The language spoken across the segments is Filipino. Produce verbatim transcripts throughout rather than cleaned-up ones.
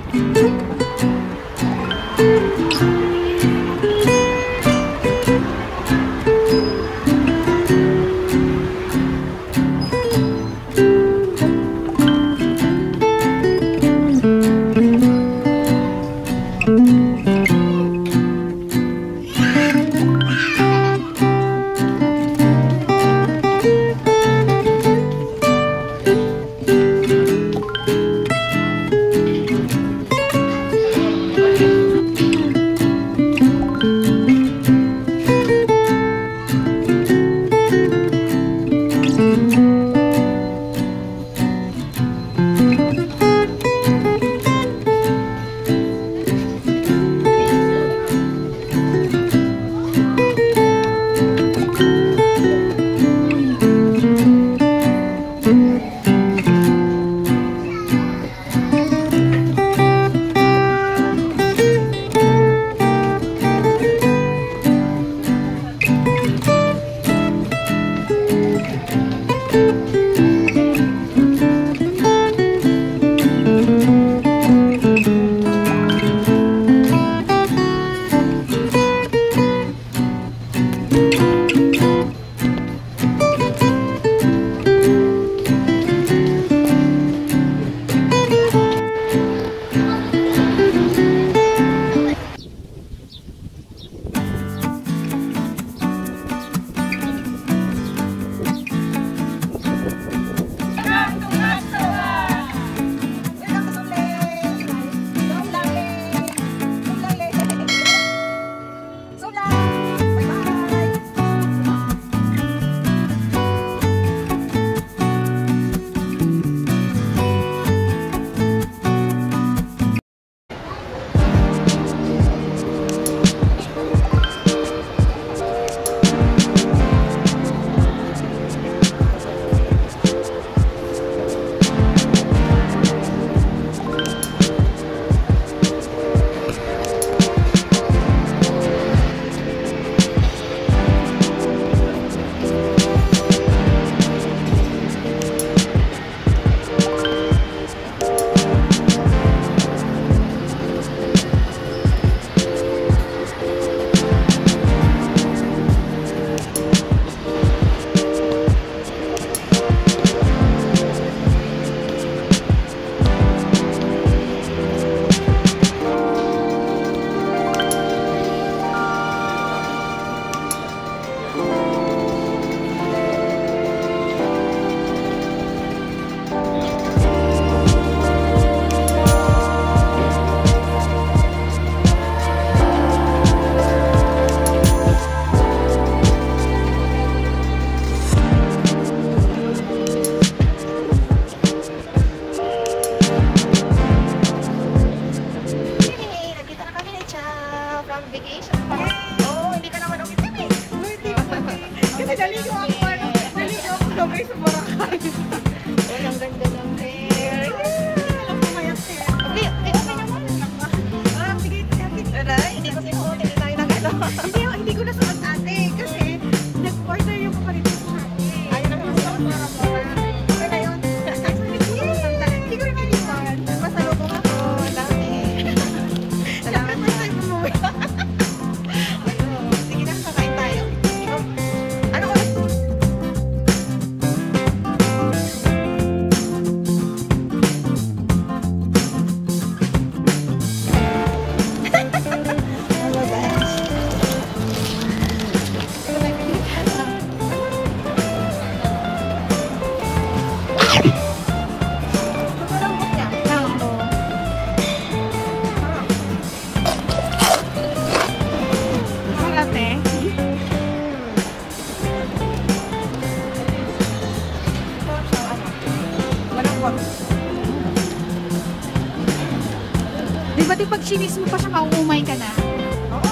Pati pag chinis mo pa siya, mauumay ka na. Oo.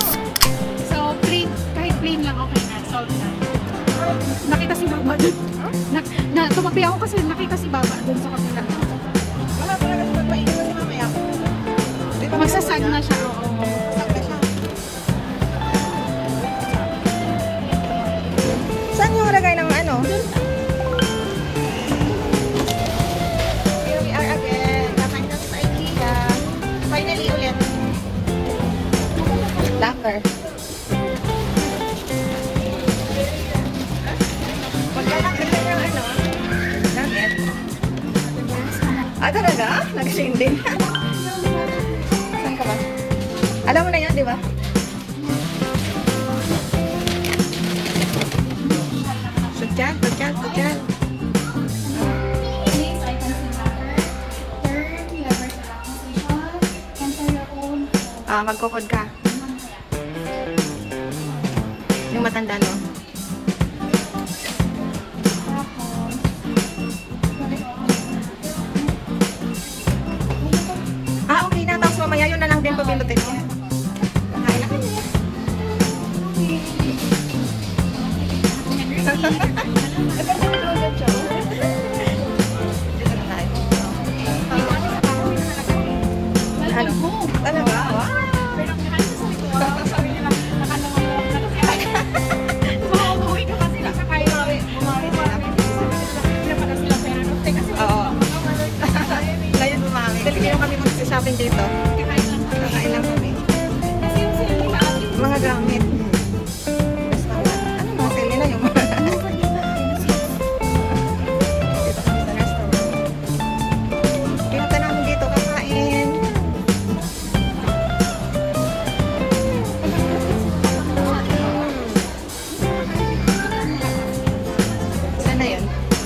So, plain, kahit plain lang, okay na. Salt na. Nakita si Baba dun. Na, na, tumabi ako kasi nakita si Baba dun sa kapila. Wala talaga siya magpainit kasi mamaya. Magsasag na siya. Oo. Magsasag na siya. Saan yung lagay ng ano? Here we are again. Kakain kami sa IKEA. December. Maglalaki na yung ano, gamit. Ah, talaga? Nag-sing din. Saan ka ba? Alam mo na yan, di ba? Sutyan, sutyan, sutyan. Please, I can see matter. Third, you have relaxation. Enter your own. Ah, magkukod ka. Yung matanda, no? Ah, okay na. Tapos mamaya yun na lang din pabindutin niya. Kakain na kanya. Dito na tayo. Ano? Talaga? Wow! Pero kahit sa likod, sabi nila, nakalawang na kasi mga umuwi ka kasi nasa kayo. Bumawi sila. Pinapala sila pera. Kasi Oo. Ngayon bumami. Dali kayo kami mag-shopping dito. kakain lang. Kakain lang kami. Kasi yung sila nila, Mga gamit. Basta naman. Ano mga sili na yung mga... Dito kami sa restaurant. Pinunta namin dito kakain. Saan na yun?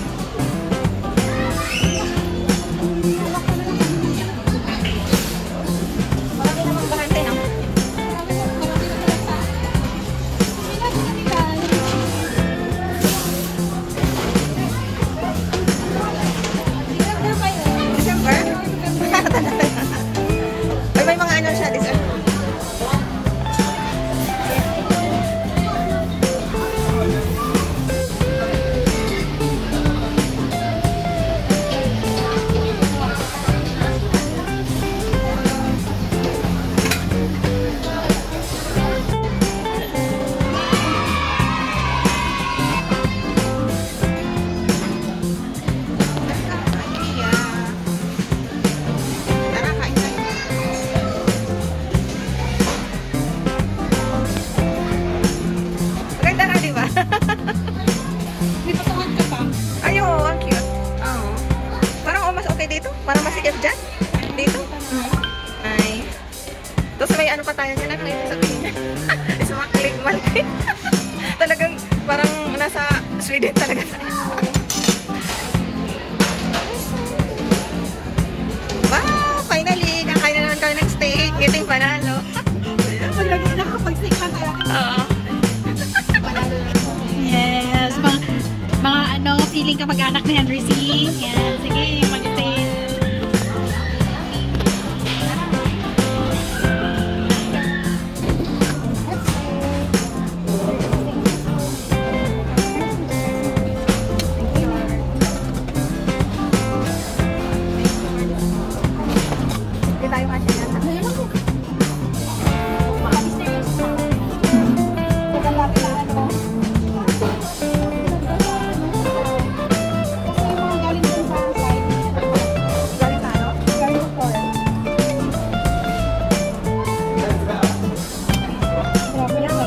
Marami namang bahante, no? December? Ay, may mga ano siya, December. Tara, kain tayo. Maganda nga, di ba? May patuhan ka pa. Ay, oo, ang cute. Oo. Parang oh, mas okay dito. Parang masikip dyan. Dito. Mm. Ay. Tapos may ano pa tayo dyan. Ano yung sabihin? Ismaklik, malik. Talagang parang nasa Sweden talaga tayo. Wow! Finally! Kakain na naman kami ng steak. Ngiting panalo. Pag naging nakapag-stick lang tayo. Oo. Yes, mga, mga ano, feeling ka mag-anak ni Henry C. Yan, sige, mag-stay. Hindi tayo kasi yan. Galing tayo? Galing ko po. Grabe lang.